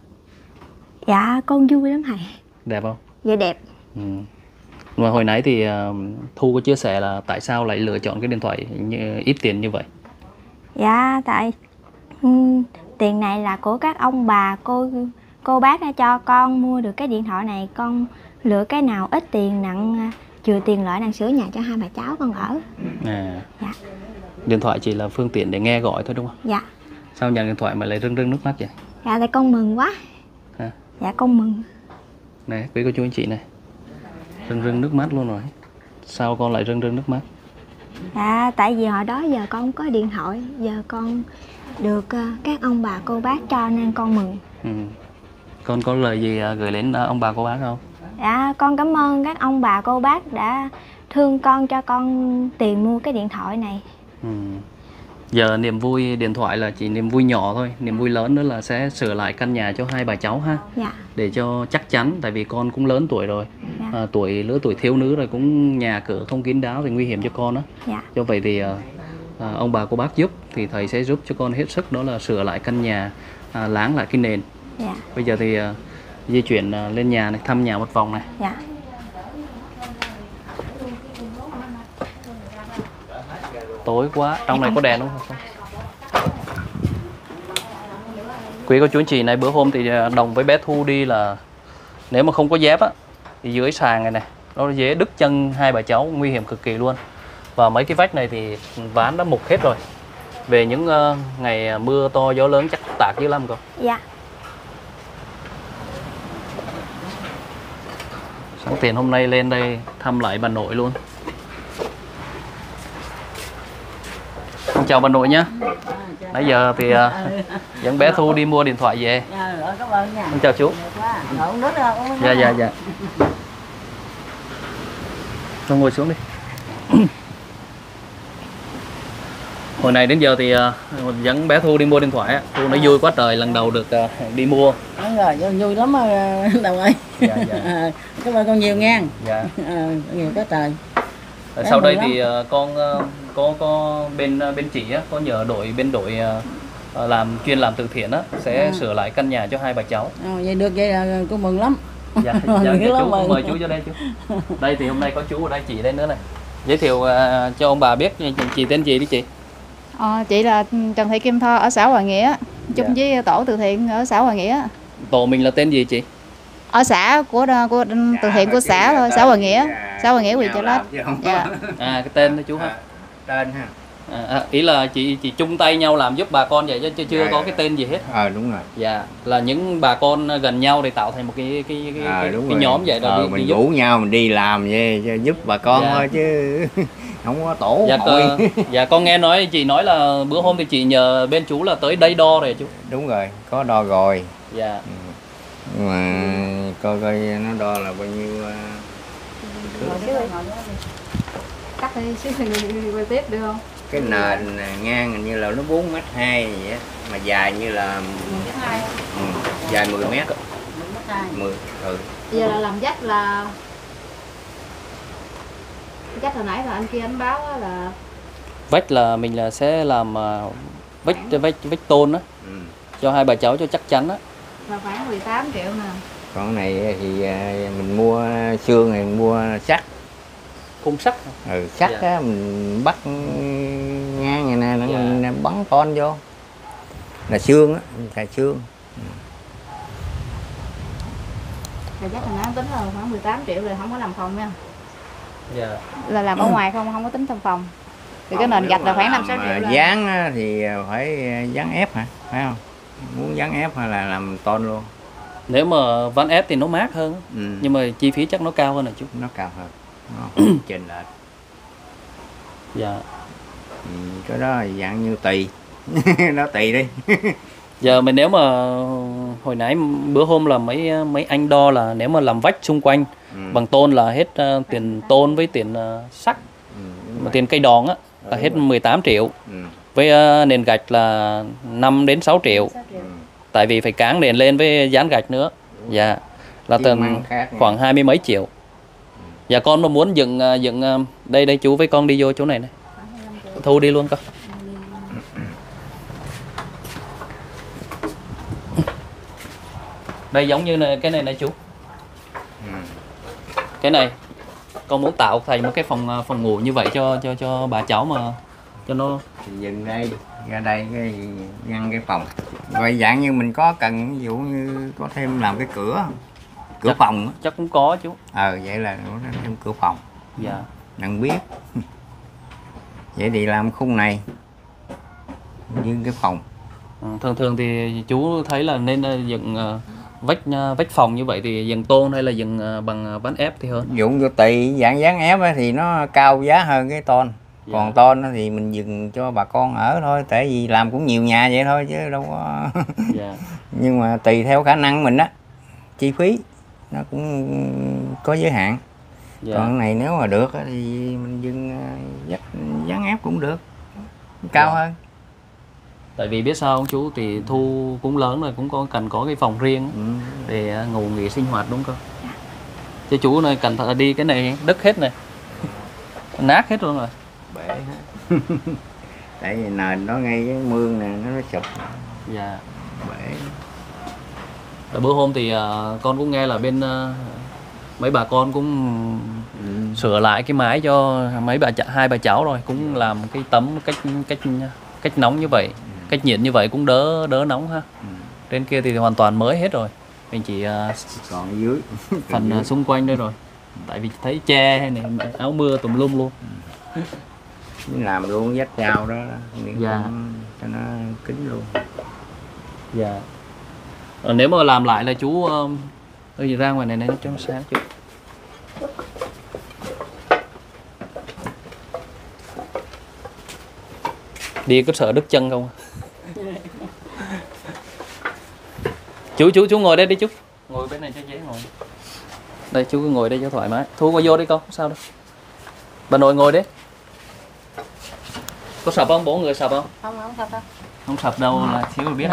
Dạ con vui lắm thầy. Đẹp không? Dạ đẹp. Ừ. Mà hồi nãy thì uh, Thu có chia sẻ là tại sao lại lựa chọn cái điện thoại như, ít tiền như vậy? Dạ tại um, tiền này là của các ông bà cô cô bác đã cho con mua được cái điện thoại này, con lựa cái nào ít tiền nặng trừ tiền lợi nặng sửa nhà cho hai bà cháu con ở. À. Dạ. Điện thoại chỉ là phương tiện để nghe gọi thôi đúng không? Dạ. Sao nhận điện thoại mà lại rưng rưng nước mắt vậy? Dạ tại con mừng quá. Hả? Dạ con mừng. Nè quý cô chú anh chị này, rưng rưng nước mắt luôn rồi. Sao con lại rưng rưng nước mắt? Dạ tại vì hồi đó giờ con không có điện thoại, giờ con được uh, các ông bà cô bác cho nên con mừng. Ừ. Con có lời gì uh, gửi đến uh, ông bà cô bác không? Dạ con cảm ơn các ông bà cô bác đã thương con cho con tiền mua cái điện thoại này. Ừ. Giờ niềm vui điện thoại là chỉ niềm vui nhỏ thôi, niềm vui lớn nữa là sẽ sửa lại căn nhà cho hai bà cháu ha. Dạ. Để cho chắc chắn, tại vì con cũng lớn tuổi rồi. Dạ. À, tuổi lứa tuổi thiếu nữ rồi, cũng nhà cửa không kín đáo thì nguy hiểm cho con đó. Dạ. Do vậy thì à, à, ông bà cô bác giúp thì thầy sẽ giúp cho con hết sức, đó là sửa lại căn nhà, à, láng lại cái nền. Dạ. Bây giờ thì à, di chuyển à, lên nhà này, thăm nhà một vòng này. Dạ. Tối quá, trong này có đèn không? Quý cô chú anh chị này, bữa hôm thì Đồng với bé Thu đi là nếu mà không có dép á thì dưới sàn này này nó dễ đứt chân hai bà cháu, nguy hiểm cực kỳ luôn. Và mấy cái vách này thì ván đã mục hết rồi. Về những uh, ngày mưa to gió lớn chắc tạt dữ lắm con. Dạ. Sẵn tiện hôm nay lên đây thăm lại bà nội luôn. Con chào bà nội nhé. Nãy giờ thì uh, dẫn bé Thu đi mua điện thoại về. Con chào chú. Dạ dạ dạ. Con ngồi xuống đi. Hồi này đến giờ thì uh, dẫn bé Thu đi mua điện thoại á, Thu nó vui quá trời, lần đầu được uh, đi mua. Đúng rồi, vui lắm mà Đồng ơi. Dạ, dạ. Cảm ơn con nhiều nha. Dạ. À, nhiều quá trời. Ở sau đây thì uh, con uh, có có bên uh, bên chị á, có nhờ đội bên đội uh, làm chuyên làm từ thiện á sẽ à. sửa lại căn nhà cho hai bà cháu. À, vậy được vậy là cô mừng lắm. Dạ, dạ, dạ chú mừng. Mời chú vô đây chú. Đây thì hôm nay có chú ở đây, chị đây nữa này. Giới thiệu uh, cho ông bà biết, chị, chị tên gì đi chị? Ờ, chị là Trần Thị Kim Tho ở xã Hòa Nghĩa, chung dạ. với tổ từ thiện ở xã Hòa Nghĩa. Tổ mình là tên gì chị? Ở xã của của từ thiện của xã thôi, xã Hòa Nghĩa. Xã Hòa Nghĩa, huyện nhau Chợ Lách. làm chứ không Dạ. có. À cái tên đó chú ha. À, tên ha. À, à, ý là chị chị chung tay nhau làm giúp bà con vậy chứ chưa, chưa Dạ, có dạ. cái tên gì hết. Ờ đúng rồi. Dạ, là những bà con gần nhau để tạo thành một cái cái cái, À, cái, đúng cái rồi. nhóm vậy đó. Ờ, đi, mình đi giúp. rủ nhau mình đi làm vậy cho giúp bà con Dạ. thôi chứ không có tổ Dạ, hội. cơ, dạ con nghe nói chị nói là bữa hôm thì chị nhờ bên chú là tới đây đo rồi chú. Đúng rồi, có đo rồi. Dạ. Nhưng mà coi coi nó đo là bao nhiêu. à, Cắt đi xíu thì quay tiếp được không? Cái nền ngang hình như là nó bốn mét hai vậy á, mà dài như là ừ, dài mười mét. mười ừ. Bây giờ là làm dách là dách hồi nãy là anh kia anh báo á là Vách là mình là sẽ làm à, vách vách vách tôn á Ừ. cho hai bà cháu cho chắc chắn á. là khoảng mười tám triệu nè. Còn này thì à, mình mua xương thì mình mua sắt. Khung sắt. Ừ, sắt Dạ. á mình bắt ngang này nè, Dạ. mình bắn ton vô. Là xương á, mình xài xương. Là dách hồi nãy anh tính là khoảng mười tám triệu rồi, không có làm phòng nha. Dạ. Là làm ở ngoài không, không có tính trong phòng. Thì cái nền gạch là khoảng năm sáu triệu rồi. Dán á thì phải dán ép hả? Phải không? Muốn dán ép hay là làm ton luôn? Nếu mà ván ép thì nó mát hơn, Ừ. nhưng mà chi phí chắc nó cao hơn hả chú? Nó cao hơn. Nó chênh lệch. Dạ. Ừ, cái đó là dạng như tùy. Nó tùy đi. Giờ mình nếu mà hồi nãy bữa hôm là mấy mấy anh đo là nếu mà làm vách xung quanh Ừ. bằng tôn là hết uh, tiền tôn với tiền uh, sắt, Ừ, đúng mà rồi. tiền cây đòn á là Đúng hết rồi. mười tám triệu. Ừ. Với uh, nền gạch là năm đến sáu triệu. Ừ. Tại vì phải cáng nền lên với dán gạch nữa. Dạ. Là Xi tầm măng khác nha. khoảng hai mươi mấy triệu. Dạ con mà muốn dựng uh, dựng uh, đây đây chú với con đi vô chỗ này này. Thu đi luôn con. Đây giống như này, cái này này chú. Ừ. Cái này con muốn tạo thành một cái phòng phòng ngủ như vậy cho cho cho bà cháu mà cho nó Thì dừng đây, ra đây cái ngăn cái phòng. Rồi dạng như mình có cần ví dụ như có thêm làm cái cửa cửa Chắc- phòng á. chắc cũng có chú. Ờ vậy là nó thêm cửa phòng. Dạ. Đừng biết. Vậy thì làm khung này như cái phòng. Ừ, thường thường thì chú thấy là nên ờ, dựng ờ, vách ờ, vách phòng như vậy thì dựng tôn hay là dựng ờ, bằng ờ, ván ép thì hơn. Dụng vô tùy dạng dán ép á thì nó cao giá hơn cái ton. Dạ. Còn ton á thì mình dừng cho bà con ở thôi, tại vì làm cũng nhiều nhà vậy thôi chứ đâu có. Dạ. Nhưng mà tùy theo khả năng mình á, chi phí nó cũng có giới hạn. Dạ. Còn cái này nếu mà được á thì mình dừng dắt dán ép cũng được, cao Dạ. hơn. Tại vì biết sao không chú, thì Thu cũng lớn rồi, cũng có cần có cái phòng riêng Ừ. để ờ, ngủ nghỉ sinh hoạt đúng không? Chứ chú này cẩn thận đi cái này đứt hết này. Nát hết luôn rồi. Bể hết. Tại vì nền nó ngay cái mương nè nó sụp. Dạ. Bể. Rồi bữa hôm thì ờ, con cũng nghe là bên ờ, mấy bà con cũng Ừ. sửa lại cái mái cho mấy bà ch- hai bà cháu rồi, cũng làm cái tấm cách cách cách nóng như vậy, cách nhiệt như vậy cũng đỡ đỡ nóng ha. Ừ. Trên kia thì hoàn toàn mới hết rồi, mình chỉ ờ, Còn ở dưới. phần ờ, xung quanh đây rồi. Tại vì thấy che hay này áo mưa tùm lum luôn. Làm luôn vách rào đó, miếng Dạ. cho nó kín luôn. Dạ. Ờ, nếu mà làm lại là chú uh, ơi ra ngoài này này cho nó sáng chú. Đi có sợ đứt chân không? chú chú chú ngồi đây đi chú. Ngồi bên này cho dễ ngồi. Đây chú cứ ngồi đây cho thoải mái. Thu qua vô đi con, không sao đâu. Bà nội ngồi đấy. Có sập không? Bố người sập không? Không, không sao đâu. Không sập đâu là xíu rồi biết.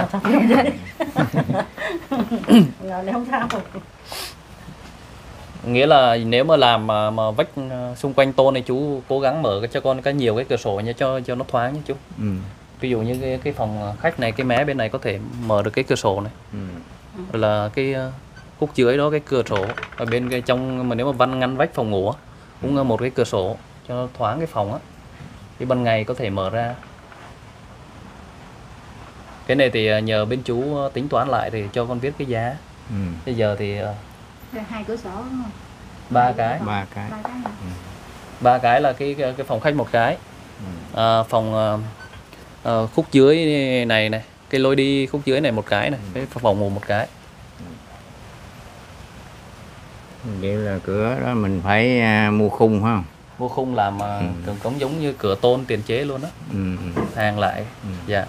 Rồi này không sao. Nghĩa là nếu mà làm mà, mà vách ờ, xung quanh tôn này chú cố gắng mở cho con cái nhiều cái cửa sổ nha, cho cho nó thoáng nhé chú. Ừ. Ví dụ như cái, cái phòng khách này, cái mé bên này có thể mở được cái cửa sổ này. Ừ. Rồi là cái ờ, khúc dưới đó cái cửa sổ ở bên cái trong, mà nếu mà văn ngăn vách phòng ngủ á, cũng là một cái cửa sổ cho nó thoáng cái phòng á. Cái ban ngày có thể mở ra. Cái này thì ờ, nhờ bên chú ờ, tính toán lại thì cho con biết cái giá. Ừ. Bây giờ thì ờ, Hai cửa sổ đúng không? ba cái. ba cái. Ba cái là cái cái phòng khách một cái. À, phòng à, à, khúc dưới này này, cái lối đi khúc dưới này một cái này, cái phòng ngủ một cái. Vậy là cửa đó mình phải uh, mua khung phải không? Mua khung làm uh, ừ. cũng giống giống như cửa tôn tiền chế luôn đó. Ừ. Hàng lại. Ừ. Dạ.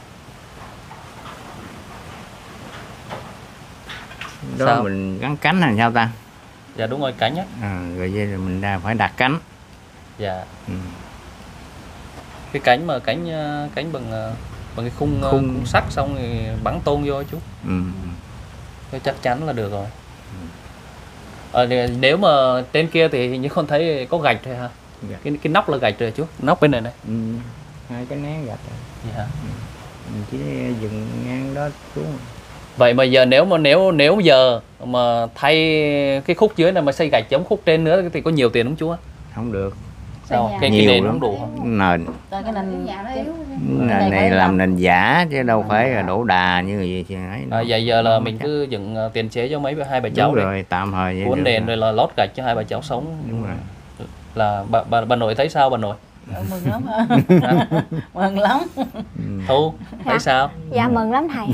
Đó Sao? Mình gắn cánh hay sao ta? Dạ đúng rồi, cánh á. À, rồi vậy là mình ra phải đặt cánh. Dạ. Ừ. Cái cánh mà cánh uh, cánh bằng uh, bằng cái khung, uh, Khung. khung sắt xong thì bắn tôn vô chú. Ừ. Thế chắc chắn là được rồi. Ờ, nếu mà trên kia thì hình như con thấy có gạch thôi ha. Dạ. Cái cái nóc là gạch rồi chú, nóc bên này này. Ừ. Hai cái nén gạch rồi. Dạ. Mình chỉ dừng ngang đó xuống. Vậy mà giờ nếu mà nếu nếu giờ mà thay cái khúc dưới này mà xây gạch giống khúc trên nữa thì có nhiều tiền không chú? Không được. Sao? Cái, cái Nhiều nền lắm. không đủ không? Nền. Tại cái nền Nền này làm nền giả chứ đâu phải là đổ đà như vậy chứ ấy. À, vậy giờ là mình cứ dựng uh, tiền chế cho mấy hai bà cháu Đúng đi. rồi, tạm thời vậy. Cuốn được nền rồi. rồi là lót gạch cho hai bà cháu sống. Đúng rồi. Là bà, bà, bà nội thấy sao bà nội? mừng lắm Hả? mừng lắm. Ừ. Thu thấy Dạ. sao? Dạ mừng lắm thầy.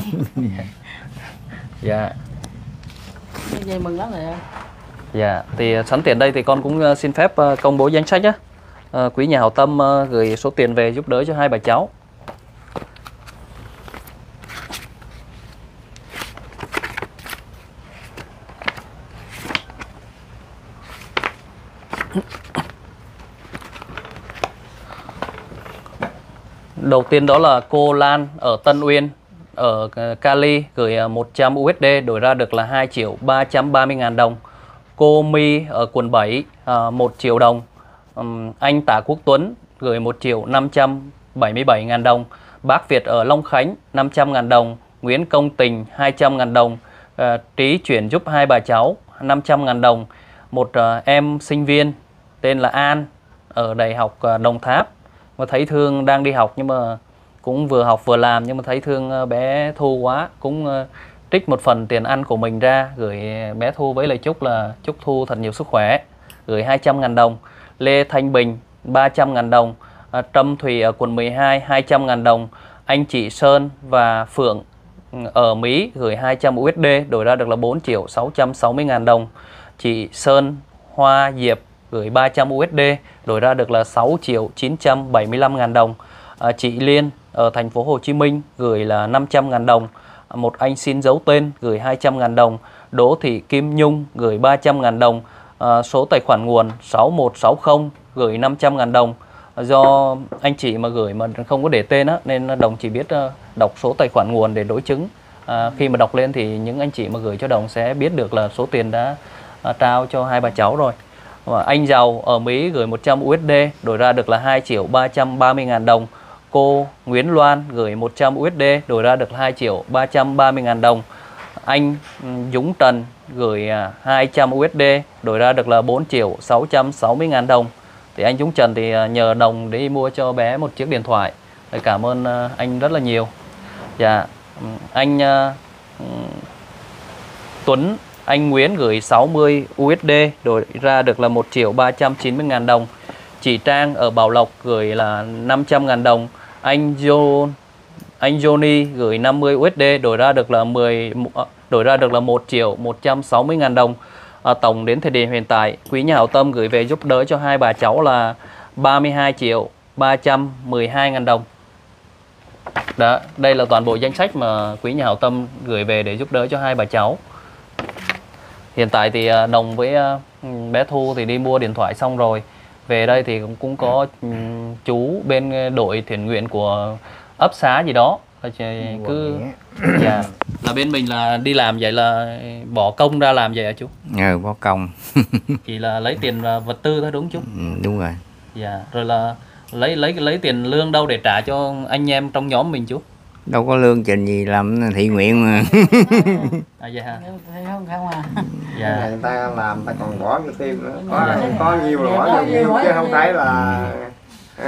Dạ. Như vậy mừng lắm rồi. Dạ, thì sẵn tiện đây thì con cũng uh, xin phép uh, công bố danh sách nhé. Uh, quý nhà hảo tâm uh, gửi số tiền về giúp đỡ cho hai bà cháu. Đầu tiên đó là cô Lan ở Tân Uyên ở Cali gửi một trăm u ét đê đổi ra được là hai triệu ba trăm ba mươi ngàn đồng. Cô My ở quận bảy một triệu đồng. um, Anh Tạ Quốc Tuấn gửi một triệu năm trăm bảy mươi bảy ngàn đồng. Bác Việt ở Long Khánh năm trăm ngàn đồng. Nguyễn Công Tình hai trăm ngàn đồng. uh, Trí chuyển giúp hai bà cháu năm trăm ngàn đồng. Một uh, em sinh viên tên là An ở Đại học uh, Đồng Tháp mà thấy thương đang đi học nhưng mà cũng vừa học vừa làm, nhưng mà thấy thương bé Thu quá, cũng uh, trích một phần tiền ăn của mình ra gửi bé Thu với lời chúc là chúc Thu thật nhiều sức khỏe, gửi hai trăm ngàn đồng. Lê Thanh Bình ba trăm ngàn đồng. à, Trâm Thùy ở quận mười hai hai trăm ngàn đồng. Anh chị Sơn và Phượng ở Mỹ gửi hai trăm u ét đê đổi ra được là bốn triệu sáu trăm sáu mươi ngàn đồng. Chị Sơn Hoa Diệp gửi ba trăm u ét đê đổi ra được là sáu triệu chín trăm bảy mươi lăm ngàn đồng. à, Chị Liên ở thành phố Hồ Chí Minh gửi là năm trăm ngàn đồng. Một anh xin giấu tên gửi hai trăm ngàn đồng. Đỗ Thị Kim Nhung gửi ba trăm ngàn đồng. à, Số tài khoản nguồn sáu một sáu không gửi năm trăm ngàn đồng. à, Do anh chị mà gửi mà không có để tên á, nên Đồng chỉ biết uh, đọc số tài khoản nguồn để đối chứng. à, Khi mà đọc lên thì những anh chị mà gửi cho Đồng sẽ biết được là số tiền đã uh, trao cho hai bà cháu rồi. Và anh Giàu ở Mỹ gửi một trăm u ét đê đổi ra được là hai triệu ba trăm ba mươi ngàn đồng. Cô Nguyễn Loan gửi một trăm u ét đê đổi ra được hai triệu ba trăm ba mươi ngàn đồng. Anh Dũng Trần gửi hai trăm u ét đê đổi ra được là bốn triệu sáu trăm sáu mươi ngàn đồng. Thì anh Dũng Trần thì nhờ Đồng đi mua cho bé một chiếc điện thoại. Cảm ơn anh rất là nhiều. Dạ, anh uh, Tuấn, anh Nguyễn gửi sáu mươi u ét đê đổi ra được là một triệu ba trăm chín mươi ngàn đồng. Chị Trang ở Bảo Lộc gửi là năm trăm ngàn đồng. Anh Jo anh Johnny gửi năm mươi u ét đê đổi ra được là mười đổi ra được là một triệu một trăm sáu mươi ngàn đồng. À, tổng đến thời điểm hiện tại quý nhà hảo tâm gửi về giúp đỡ cho hai bà cháu là ba mươi hai triệu ba trăm mười hai ngàn đồng. Đó, đây là toàn bộ danh sách mà quý nhà hảo tâm gửi về để giúp đỡ cho hai bà cháu. Hiện tại thì Đồng với bé Thu thì đi mua điện thoại xong rồi. Về đây thì cũng, cũng có um, chú bên đội thiện nguyện của ấp xá gì đó. Cứ dạ, là bên mình là đi làm vậy là bỏ công ra làm vậy hả chú? Ừ, bỏ công. Chỉ là lấy tiền vật tư thôi đúng chú? Ừ, đúng rồi. Dạ, rồi là lấy lấy lấy tiền lương đâu để trả cho anh em trong nhóm mình chú? Đâu có lương trình gì làm thiện nguyện mà. À vậy hả? Không không à. Dạ. Người ta làm ta còn bỏ cho thêm nữa. Có dạ. có nhiều là bỏ cho nhiều chứ không phải là ừ.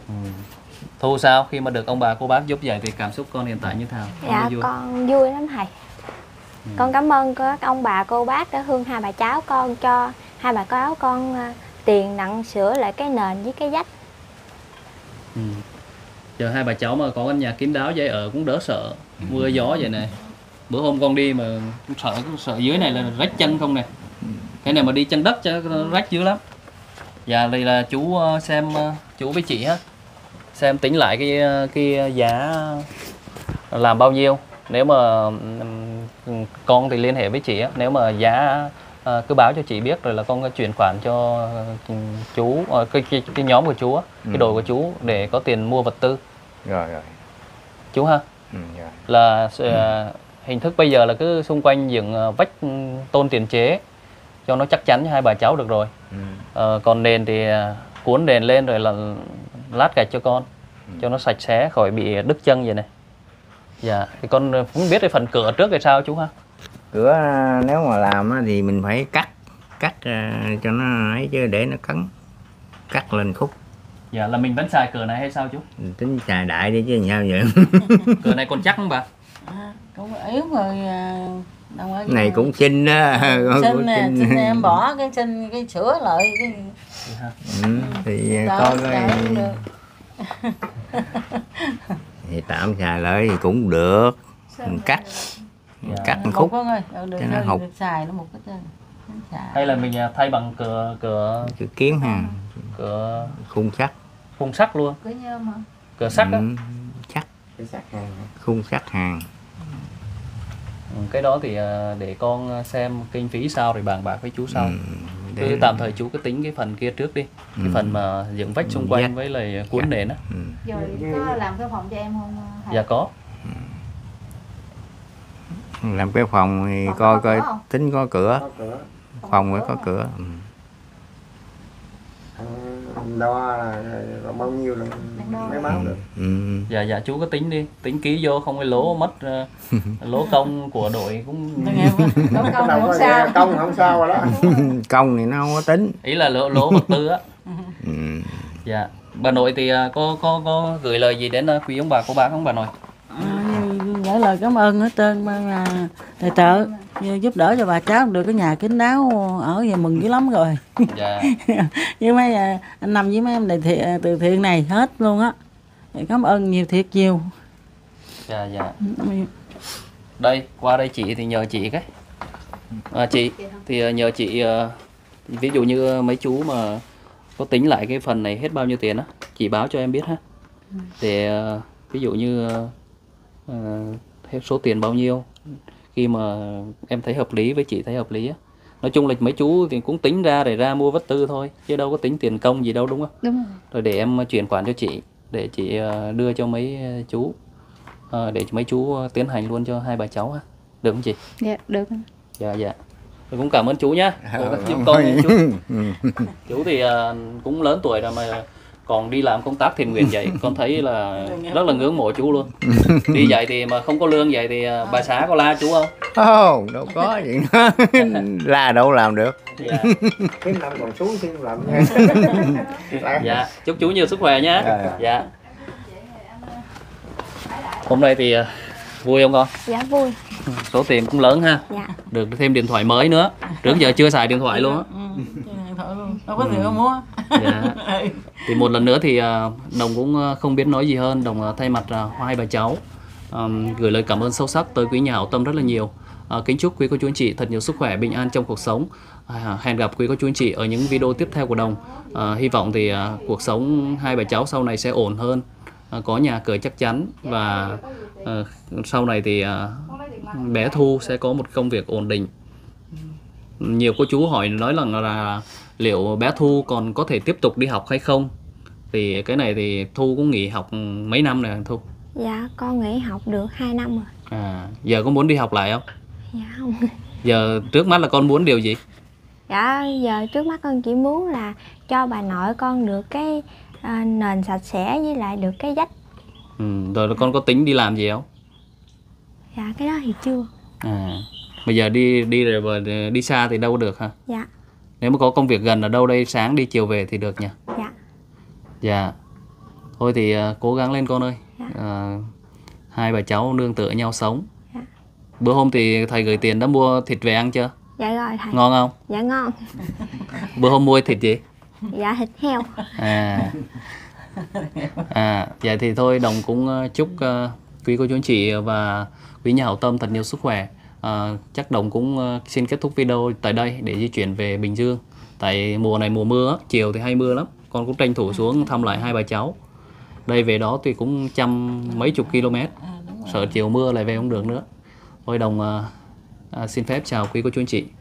Thu sao khi mà được ông bà cô bác giúp vậy thì cảm xúc con hiện tại như thế nào? Dạ vui? Con vui lắm thầy. ừ. Con cảm ơn các ông bà cô bác đã thương hai bà cháu con cho hai bà cáo con à, tiền nặng sửa lại cái nền với cái vách. Ừ. Giờ hai bà cháu mà có căn nhà kín đáo vậy ở cũng đỡ sợ mưa gió vậy này. Bữa hôm con đi mà sợ sợ dưới này là rách chân không này. Cái này mà đi chân đất cho rách dữ lắm. Dạ đây là chú xem chú với chị á, xem tính lại cái cái giá làm bao nhiêu. Nếu mà con thì liên hệ với chị á, nếu mà giá cứ báo cho chị biết rồi là con chuyển khoản cho chú cái cái, cái nhóm của chú á, cái đội của chú để có tiền mua vật tư. Rồi rồi. Chú ha. Ừ, rồi. Là ừ. Hình thức bây giờ là cứ xung quanh dựng vách tôn tiền chế cho nó chắc chắn cho hai bà cháu được rồi. Ừ. Ờ, còn nền thì cuốn nền lên rồi là lát gạch cho con, ừ. cho nó sạch sẽ khỏi bị đứt chân vậy này. Dạ, thì con cũng biết cái phần cửa trước thì sao chú ha? Cửa nếu mà làm thì mình phải cắt cắt cho nó ấy chứ để nó cứng, cắt lên khúc. Dạ, là mình vẫn xài cửa này hay sao chú? Mình tính xài đại đi chứ sao vậy? Cửa này còn chắc không bà? À, cũng yếu rồi. Đâu ở này cũng xin đó. Xin nè, xin em bỏ cái xin cái sửa lại cái... Ừ, thì coi coi thì tạm xài lại thì cũng được, mình cắt mình dạ. cắt một khúc ơi, được, cho nó hụt. Xài nó một cái chân. Hay là mình thay bằng cửa cửa cửa kiến ha, cửa khung sắt, khung sắt luôn, cửa nhôm hả? Cửa sắt đó. Ừ, sắt, khung sắt hàng. Ừ, cái đó thì để con xem kinh phí sao rồi bàn bạc với chú sau. Ừ, để... cứ tạm thời chú cứ tính cái phần kia trước đi, ừ. cái phần mà dựng vách xung quanh với lại cuốn Dắt. nền á. Ừ. Rồi có làm cái phòng cho em không? Hả? Dạ có. Làm cái phòng thì phòng coi coi có tính có cửa, có cửa. Phòng phải có cửa. Ừ. Đo là bao nhiêu là mới báo được. Ừ. Dạ dạ chú có tính đi, tính ký vô không phải lỗ mất uh, lỗ công của đội cũng công công không sao, công không sao rồi đó. Công thì nó không có tính. Ý là lỗ lỗ vật tư á. Ừ. Dạ. Bà nội thì uh, có có có gửi lời gì đến uh, quý ông bà cô bác không bà nội? À, gửi lời cảm ơn hết trơn mà thầy trợ giúp đỡ cho bà cháu được cái nhà kín đáo ở về mừng dữ lắm rồi. Dạ. Với mấy anh Năm với mấy em đại thiện, từ thiện này hết luôn á. Cảm ơn nhiều thiệt nhiều. Dạ dạ. Đây qua đây chị thì nhờ chị cái. À, chị thì nhờ chị uh, ví dụ như mấy chú mà có tính lại cái phần này hết bao nhiêu tiền á, chị báo cho em biết ha. Để uh, ví dụ như uh, hết số tiền bao nhiêu khi mà em thấy hợp lý với chị thấy hợp lý á. Nói chung là mấy chú thì cũng tính ra để ra mua vật tư thôi chứ đâu có tính tiền công gì đâu đúng không? Đúng rồi. Rồi để em chuyển khoản cho chị để chị đưa cho mấy chú để mấy chú tiến hành luôn cho hai bà cháu ha. Được không chị? Dạ được. Dạ dạ. Tôi cũng cảm ơn chú nhá. Giúp con chú. Chú thì cũng lớn tuổi rồi mà còn đi làm công tác thiện nguyện vậy, con thấy là rất là ngưỡng mộ chú luôn. Đi vậy thì mà không có lương vậy thì bà xã có la chú không? Không, oh, đâu có chuyện đó. La đâu làm được. Dạ. Cái năm còn chú xin làm nha. Dạ, chúc chú nhiều sức khỏe nhé. Dạ. Dạ. Hôm nay thì vui không con? Dạ vui. Số tiền cũng lớn ha. Dạ. Được thêm điện thoại mới nữa. Trước giờ chưa xài điện thoại luôn á. Đâu có tiền mua. Dạ. Thì một lần nữa thì Đồng cũng không biết nói gì hơn. Đồng thay mặt hai bà cháu um, gửi lời cảm ơn sâu sắc tới quý nhà hảo tâm rất là nhiều. Uh, kính chúc quý cô chú anh chị thật nhiều sức khỏe, bình an trong cuộc sống. Uh, hẹn gặp quý cô chú anh chị ở những video tiếp theo của Đồng. Uh, hy vọng thì uh, cuộc sống hai bà cháu sau này sẽ ổn hơn, uh, có nhà cửa chắc chắn và uh, sau này thì uh, bé Thu sẽ có một công việc ổn định. Nhiều cô chú hỏi nói rằng là, là liệu bé Thu còn có thể tiếp tục đi học hay không? Thì cái này thì Thu cũng nghỉ học mấy năm rồi Thu? Dạ con nghỉ học được hai năm rồi. À, giờ có muốn đi học lại không? Dạ không. Giờ trước mắt là con muốn điều gì? Dạ giờ trước mắt con chỉ muốn là cho bà nội con được cái à, nền sạch sẽ với lại được cái vách. Ừ, rồi con có tính đi làm gì không? Dạ cái đó thì chưa. À, bây giờ đi đi rồi đi xa thì đâu được hả? Dạ. Nếu mà có công việc gần ở đâu đây sáng đi chiều về thì được nhỉ? Dạ. Dạ. Thôi thì uh, cố gắng lên con ơi. Dạ. Uh, hai bà cháu nương tựa nhau sống. Dạ. Bữa hôm thì thầy gửi tiền đã mua thịt về ăn chưa? Dạ rồi thầy. Ngon không? Dạ ngon. Bữa hôm mua thịt gì? Dạ thịt heo. À, à vậy thì thôi Đồng cũng ờ, chúc uh, quý cô chú anh chị và quý nhà hảo tâm thật nhiều sức khỏe. À, chắc Đồng cũng uh, xin kết thúc video tại đây để di chuyển về Bình Dương. Tại mùa này mùa mưa, chiều thì hay mưa lắm. Con cũng tranh thủ xuống thăm lại hai bà cháu. Đây về đó thì cũng trăm mấy chục km. Sợ chiều mưa lại về không được nữa. Thôi Đồng uh, uh, xin phép chào quý cô chú anh chị.